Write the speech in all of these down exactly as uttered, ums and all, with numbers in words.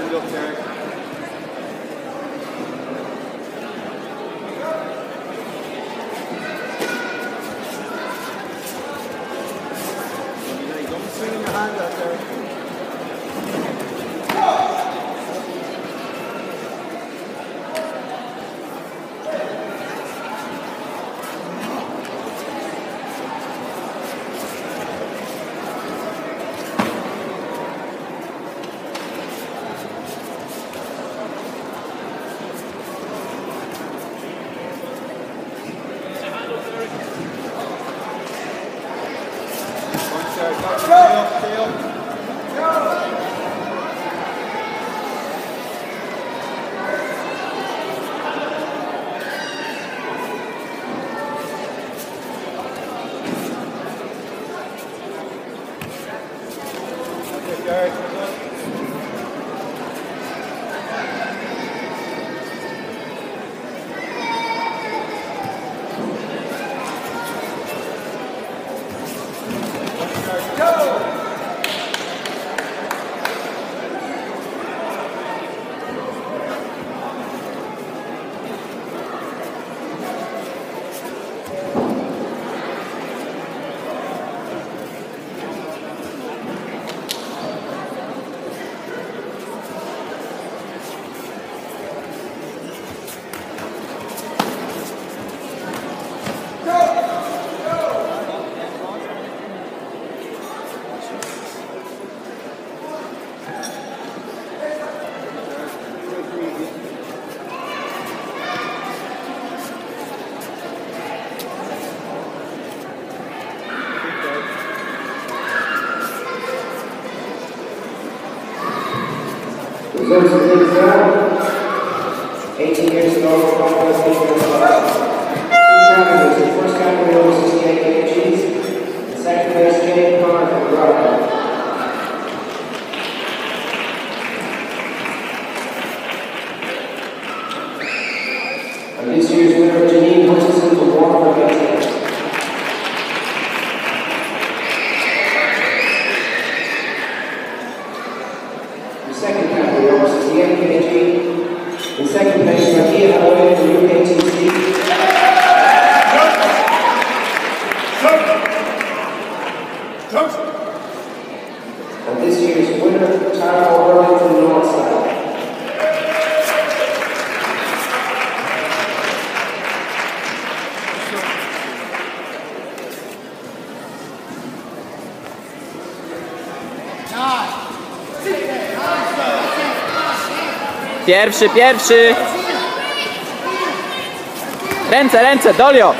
Good luck, Derek. Don't be swinging your hand out there. Results of this round, eighteen years ago, Commonwealth Games two categories. The first category over sixty-eight kgs, the second place Jane Connor from Rwanda. And this year's winner, Janine Hutchinson from Waterford, Belgium. The second category over sixty-eight kg. In second place, Rakia Hawaii from U K T C. And this year's winner, Tara O'Brien from Northside. Pierwszy, pierwszy! Ręce, ręce, Dolio!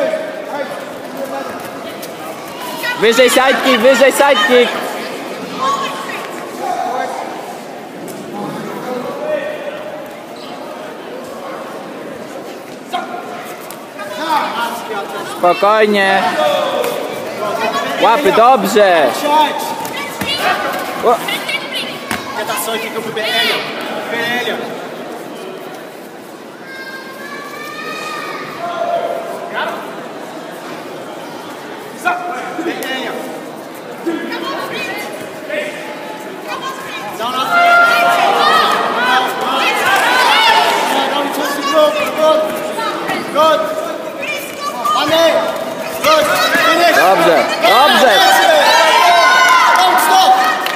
Wyżej sidekick, wyżej sidekick! Spokojnie! Łapy, dobrze! O. Get that side kick up a bit earlier. A bit earlier. Got him. Stop. A bit earlier. Come on, Prince. Come on, Prince. No, no, no. Don't touch the glove. Good. Good. On there. Good. Finish. Dobrze, dobrze! Don't stop.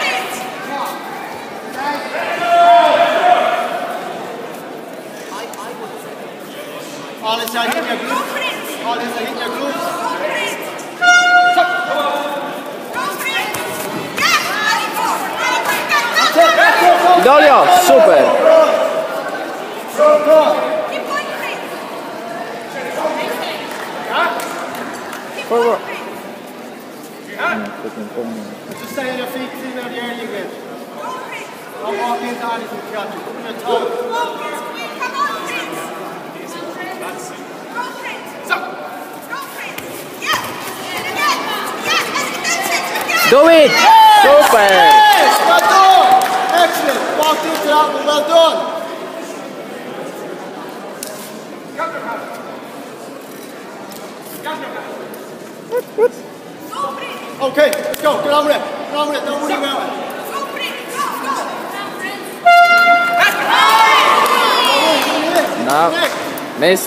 All inside, hit your glutes. All inside, hit your glutes. Dolio, super! Forward. Just stay on your feet, see where the air you get. Don't walk into anything, you got to put your toes. Do it! Super! Yes! Well done! Excellent! Walked into that one, well done! Okay, let's go, get on with it. Get on with it, don't worry about it. No, missed.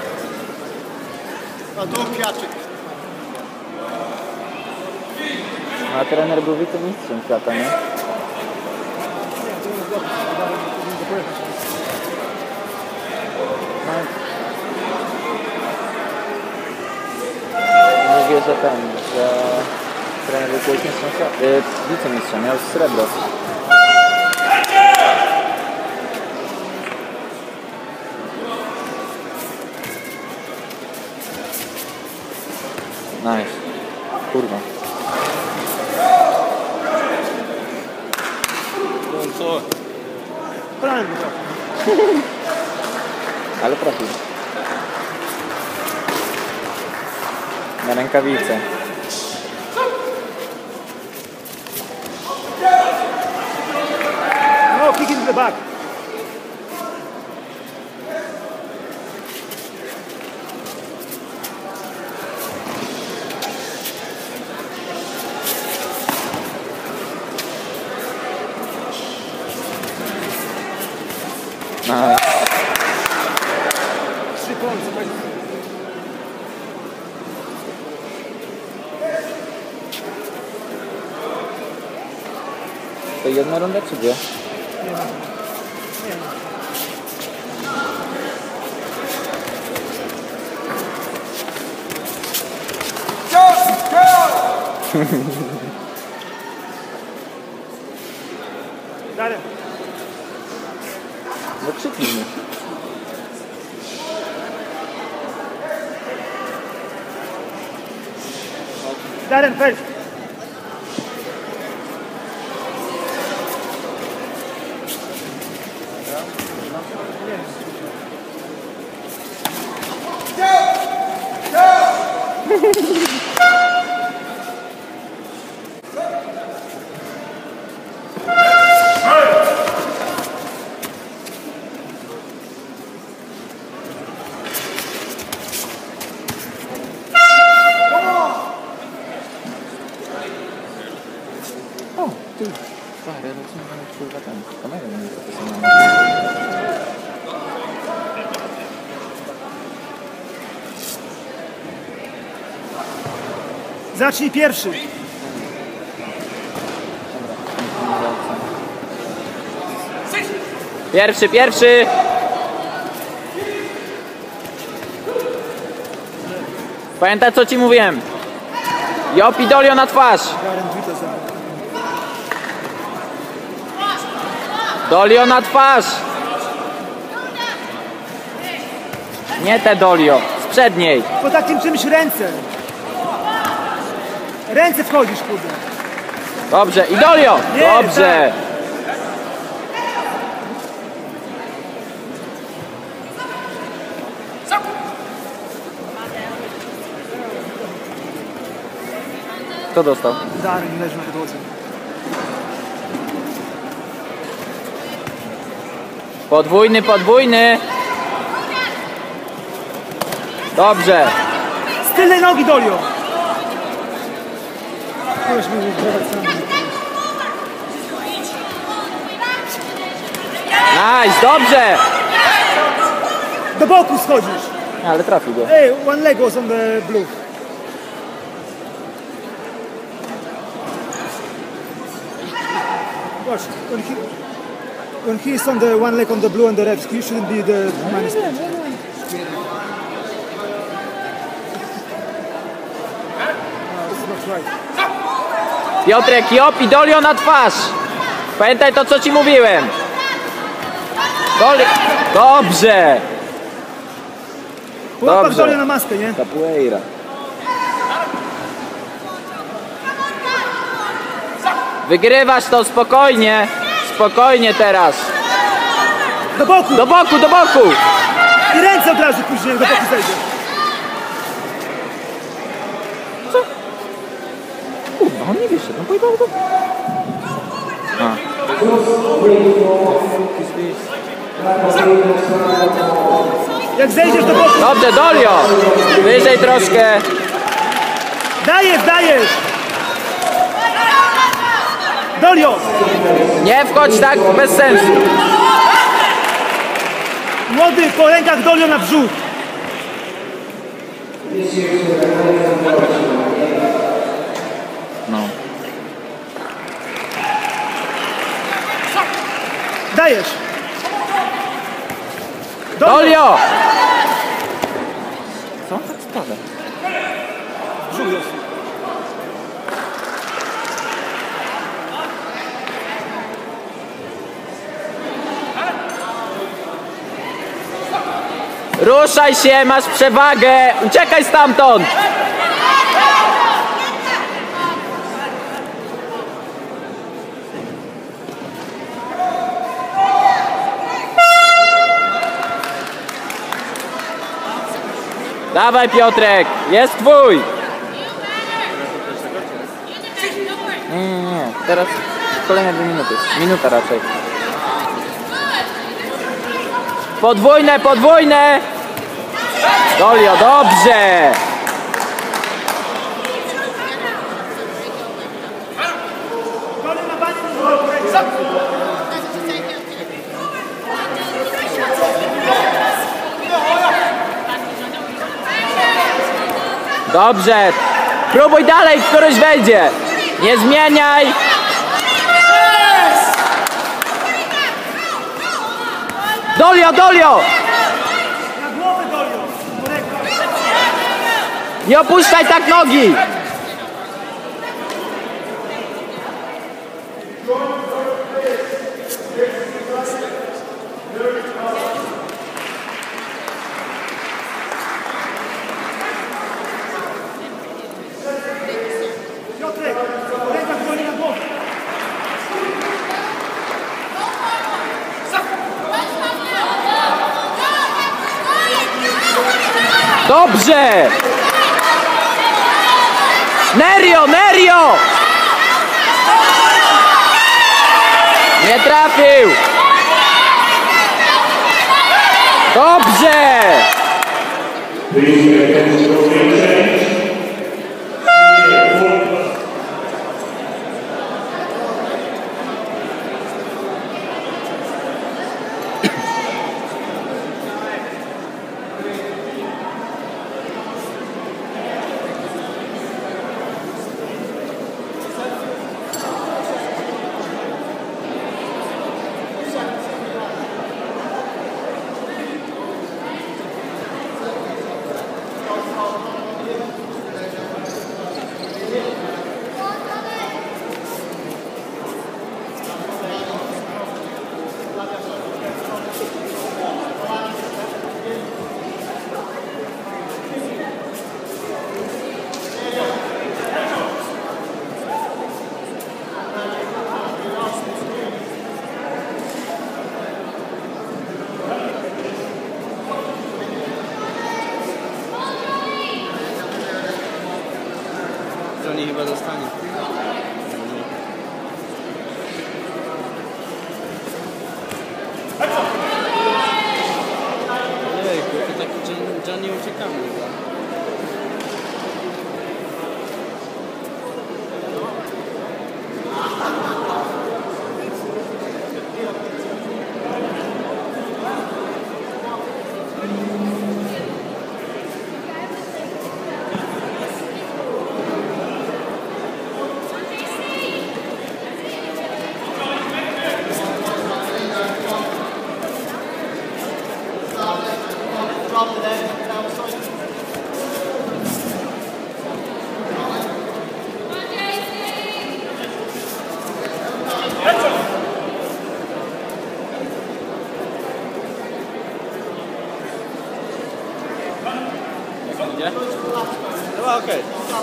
A tu Kwiaczyk. A trener był wicemistrzem świata, nie? No. Mówię, że ten, że trener był wicemistrzem świata, yy, wicemistrzem, miał srebro. Nice. Kurwa. Co? Prawie Ale trafił. Na rękawice. No, kick in the back. Nice. Trzy końce, tak? To jedna runda czy dwie? Nie ma. Nie ma. Dalej. No krzyknij mi. Darren, first. O, ty. Stary, ale co mam kurwa tam? Kamerę nie profesjonalną. Zacznij pierwszy. Pierwszy, pierwszy! Pamiętaj co ci mówiłem. Jopi Dolio na twarz. Dolio na twarz. Nie te Dolio, z przedniej. Po takim czymś ręce. Ręce wchodzisz, kurde. Dobrze, i Dolio! Nie, Dobrze! Kto dostał? Darren leży na podłodze. Podwójny, podwójny! Dobrze! Z tylnej nogi, Dolio. Nice, dobrze! Do boku schodzisz. Ale trafił go. Hey, one leg was on the blue. Watch, when he, when he is on the one leg on the blue and the red, he shouldn't be the minus point. No, this is not right. Piotrek, Jopi Dolio na twarz! Pamiętaj to co ci mówiłem! Dolio... Dobrze! Chłopak Dobrze. Dolio na maskę, nie? Capoeira. Wygrywasz to spokojnie! Spokojnie teraz! Do boku! Do boku, do boku! I ręce od razu później do boku zejdzie. Co? Kurwa, on nie wyszedł, on pojechał do... A. Jak zejdziesz do boku, Dobrze, Dolio! Wyżej troszkę. dajesz, dajesz! Dolio! Nie wchodź tak bez sensu. Młody, po rękach Dolio na wrzód. No. Dajesz. Dolio! Co on tak spada? Wrzód jest. Ruszaj się, masz przewagę! Uciekaj stamtąd! Dawaj Piotrek, jest twój! Nie, nie, nie, teraz kolejne dwie minuty, minuta raczej. Podwójne, podwójne! Dolio, dobrze! Dobrze! Próbuj dalej, któryś wejdzie! Nie zmieniaj! Dolio, Dolio! Nie opuszczaj tak nogi! Piotrek, ręka Dolio na głowę. Dobrze! Nerio, Nerio! Nie trafił! Dobrze! Johnny chyba zostanie. Jejku, to taki Johnny uciekamy chyba. Chyba okej.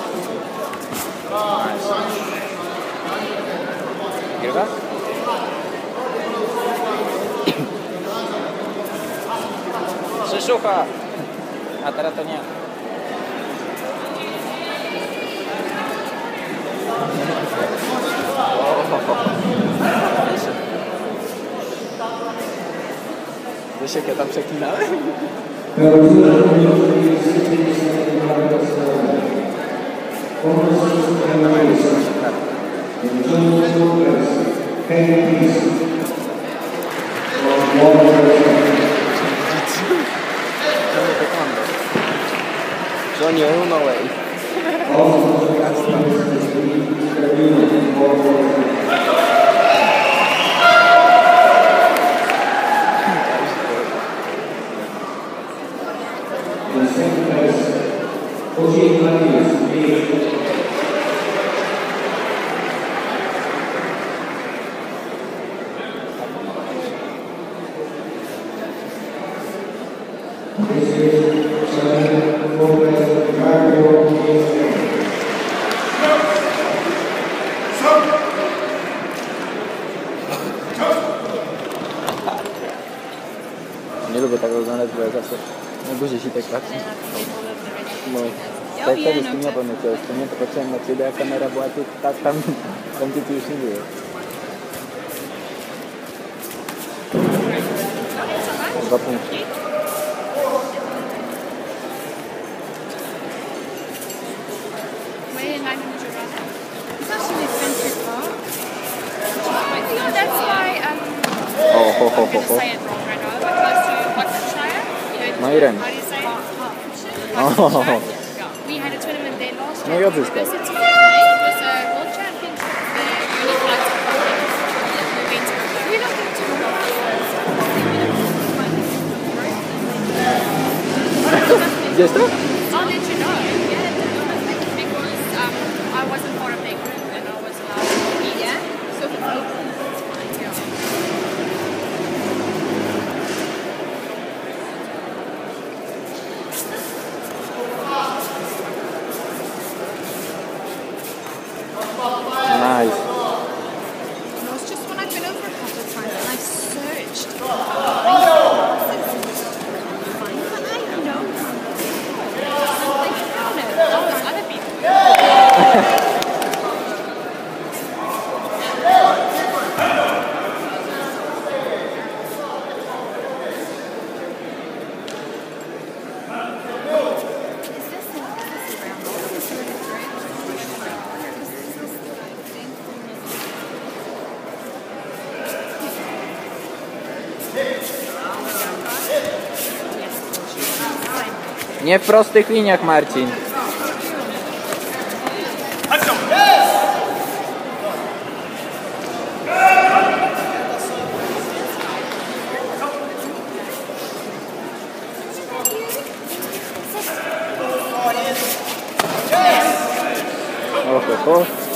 Grywa? Szyszucha! A teraz to nie. Wiesz jak ja tam przeklinałem? Coño, es uno, güey. Nie lubię tak oglądać, bo ja zawsze na buzie się tak patrzy. No, tak wtedy z tym nie pamiętam, to nie to patrzyłem na ciebie, a kamera była tu, tak tam, tam gdzie ty już nie było. Dwa punkty. O, ho, ho, ho, ho. No i remis. O, no i odzyskał. Gdzieś to? I'll let you know, yeah, because um, I wasn't part of their group and I was allowed to be, yeah? So if it's open, it's fine, yeah. Nice. And it was just when I've been over a couple of times and I searched. I find that I know like, found it. Oh, other people. Is this a, is this a round ball? Is this a really great? Nie w prostych liniach, Marcin. Oho, oho.